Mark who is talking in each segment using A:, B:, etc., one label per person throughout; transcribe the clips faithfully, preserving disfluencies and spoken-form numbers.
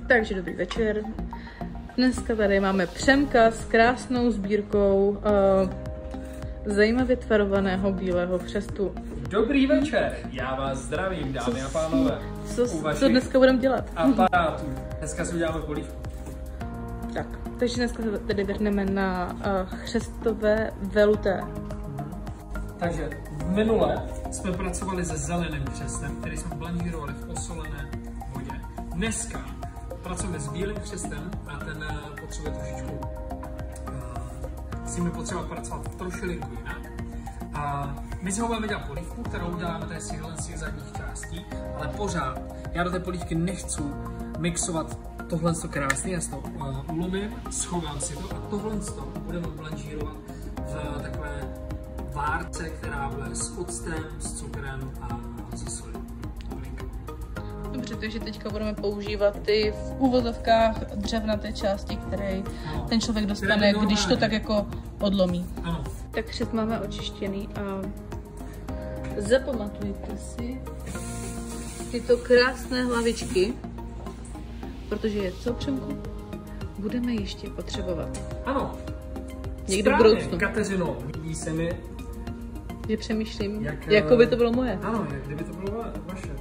A: Takže dobrý večer. Dneska tady máme Přemka s krásnou sbírkou uh, zajímavě tvarovaného bílého chřestu.
B: Dobrý večer, já vás zdravím, dámy
A: co,
B: a pánové.
A: Co, co dneska budeme dělat?
B: Aparátů. Dneska si uděláme polívku.
A: Tak, takže dneska se tady vrhneme na uh, chřestové veluté.
B: Takže v minule jsme pracovali se zeleným křestem, který jsme blanžírovali v osolené vodě. Dneska pracujeme s bílým křestem a ten potřebuje trošičku uh, s tím potřeba pracovat trošilinku jinak. A my si ho budeme dělat polívku, kterou uděláme tady z těch zadních částí, ale pořád já do té polívky nechci mixovat tohle krásně, já si to uh, ulomím, schovám si to a tohle budeme blanžírovat v takové várce, která bude s octem, s cukrem a se solí.
A: Dobře, takže teďka budeme používat ty v úvozovkách dřevnaté části, které no, ten člověk dostane, když to tak jako odlomí.
B: Ano.
A: Tak křest máme očištěný a zapamatujte si tyto krásné hlavičky, protože je co, Přemku? Budeme ještě potřebovat.
B: Ano.
A: Někdy v budoucnu.
B: Kateřino, líbí se mi,
A: že přemýšlím,
B: jak,
A: jako by to bylo moje.
B: Ano, jak kdyby to bylo vaše.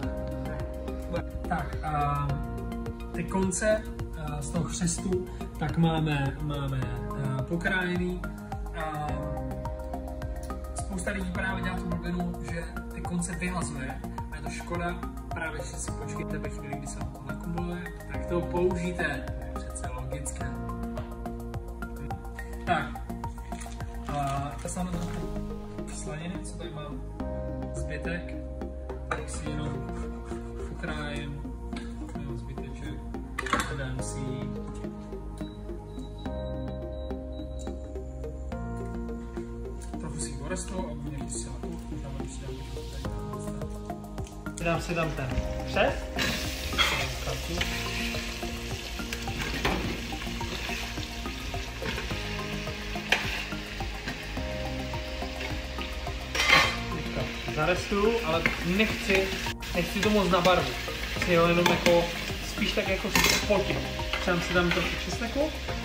B: Tak, a ty konce a z toho chřestu, tak máme, máme a, pokrájený. A spousta lidí právě dělá tu blbinu, že ty konce vyhazuje a je to škoda, právě že si počkejte ve chvíli, kdy se vám to nakumuluje, tak to použijte, to je přece logické. Tak, a to jsem na slaniny, co tady mám zbytek, tak si jenom ukrájím, jenom zbyteček, a dám si trochu si ji orestou a budu někdy si laku, možná budu si dám tady dám si dám ten křest, zarestuju, ale nechci, nechci to moc na barvu. Chci ho jenom jako, spíš tak jako spotím. Třeba si dám trochu česneku.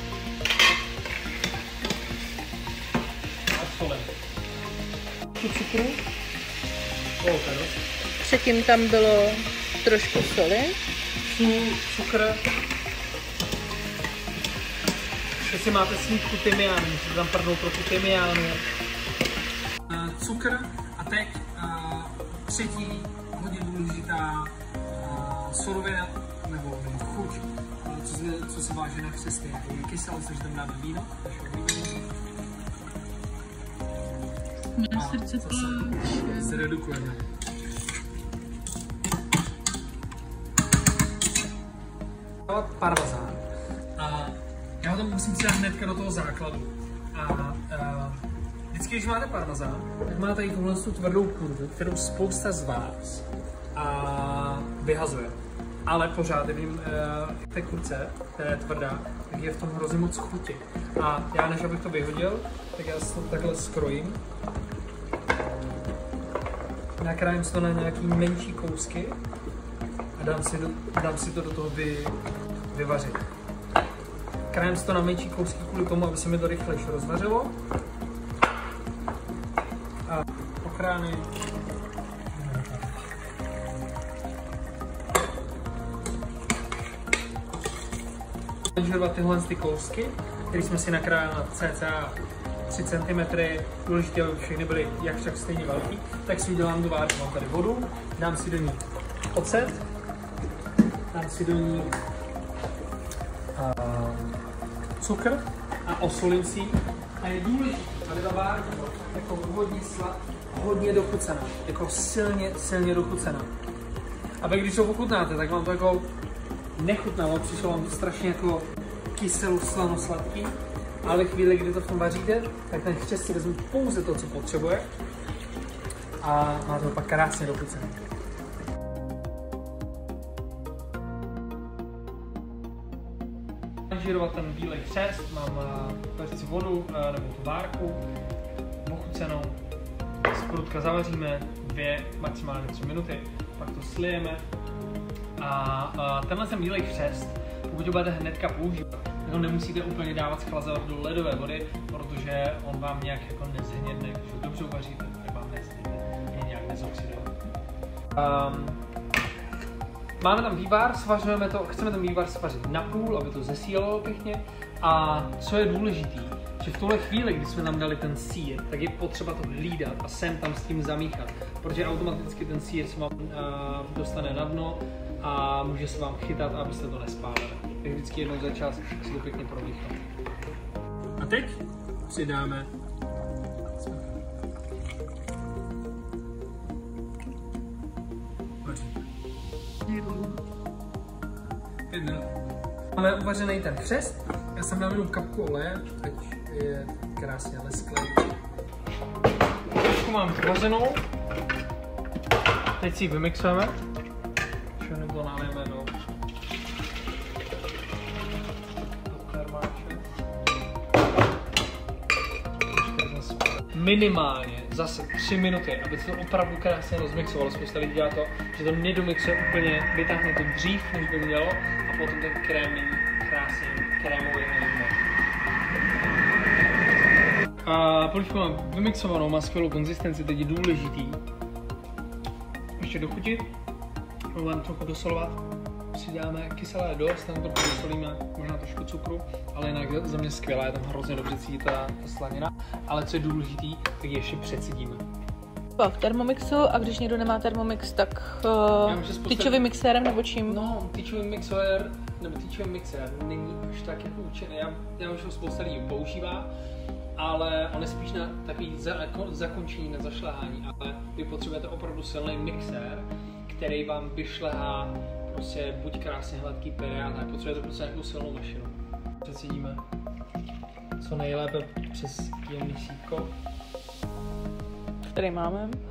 B: A solem. Tu cukru. O,
A: Předtím tam bylo trošku soli.
B: Sůl, cukr. Jestli máte smítku tymiánu, můžete tam prdnout trochu tymiánu. Cukr. A teď uh, třetí hodně důležitá uh, surovina nebo chuť, uh, co, se, co se váže na křesty, je kyselo, což tam dáme víno,
A: Mé srdce pláče.
B: Zredukujeme. Parmezán. A já ho tam musím přidat hnedka do toho základu. A, uh, Vždycky, když máte parmezán, tak máte i tuhle tvrdou kurvu, kterou spousta z vás a vyhazuje. Ale pořád, vím, v té kurce, která je tvrdá, tak je v tom hrozně moc chuti. A já, než abych to vyhodil, tak já to takhle skrojím. Nakrájím si to na nějaký menší kousky a dám si, do, dám si to do toho vy, vyvařit. Krájím si to na menší kousky kvůli tomu, aby se mi to rychlejš rozvařilo. A okrány. Žervat tyhle ty kousky, které jsme si nakrájeli na cca tři centimetry, důležité, aby všechny byly jak však stejně velký, tak si udělám do várky. Mám tady vodu, dám si do ní ocet, dám si do ní a, cukr a osolím si. A je důležité, aby ta várka jako hodně slad, hodně dochucená, jako silně, silně dochucená. A pak když to ochutnáte, tak vám to jako nechutnalo, přišlo vám to strašně jako kyselo, slano, sladký, ale ve chvíli, kdy to v tom vaříte, tak ten chřest si vezme pouze to, co potřebuje a má to pak krásně dochucené. Žírovat ten bílý křest, mám uh, vodu uh, nebo tu várku ochucenou, z prudka zavaříme dvě, maximálně tři minuty, pak to slijeme A, a tenhle ten bílej chřest, pokud ho budete hnedka používat, tak ho nemusíte úplně dávat schlazovat do ledové vody, protože on vám nějak jako nezhnědne. Když ho dobře uvaříte, tak vám nezhnědne, je nějak nezoxiduje. Um, máme tam vývar, svařujeme to, chceme ten vývar svařit na půl, aby to zesílilo pěkně. A co je důležitý, že v tuhle chvíli, kdy jsme tam dali ten sýr, tak je potřeba to hlídat a sem tam s tím zamíchat, protože automaticky ten sýr se vám uh, dostane na dno a může se vám chytat, abyste to nespálili. Tak vždycky jednou za čas si to pěkně promíchat. A teď přidáme Máme uvařený ten chřest, já jsem dal jenom kapku oleje, ať je krásně lesklý. Trošku mám uvařenou, teď si ji vymixujeme, všechno to nalijeme do termáče. Minimálně zase tři minuty, aby se to opravdu krásně rozmixovalo. Spousta lidí dělá to, že to nedomixuje úplně, vytáhne to dřív, než by mělo, a potom ten krém není krásně krémový nejedno. A polívku mám vymixovanou, má skvělou konzistenci, teď je důležitý ještě dochutit, budeme trochu dosolovat, přidáme kyselé dost, tam trochu dosolíme, možná trošku cukru, ale jinak za mě skvělá, je tam hrozně dobře cítí ta, ta slanina, ale co je důležitý, tak ještě předsedíme.
A: V Thermomixu, a když někdo nemá Thermomix, tak uh, spousta... tyčovým mixérem nebo čím?
B: No, tyčový mixér, nebo tyčový mixér není až tak jako účinný, já, já už ho spousta lidí používá, ale on je spíš na takový za, jako zakončení, na zašlehání, ale vy potřebujete opravdu silný mixér, který vám vyšlehá prostě buď krásně hladký pyré, ale potřebujete prostě nějakou silnou mašinu. Přecídíme co nejlépe přes jemný sítko,
A: který máme.